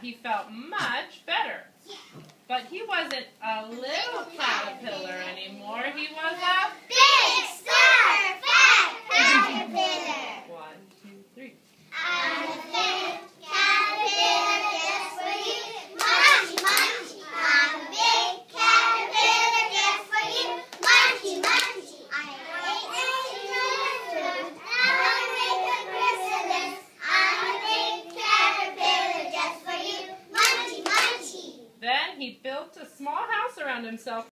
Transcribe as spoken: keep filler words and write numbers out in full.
he felt much better. But he wasn't a little caterpillar anymore. He was a big, star, fat caterpillar. One, two, three. I'm a big caterpillar just for you. Munchy, munchy. I'm a big caterpillar just for you. Munchy, munchy. I hate fruit. I'll make a chrysalis. I'm a big caterpillar just for you. Munchy, munchy. Then he built a small house around himself.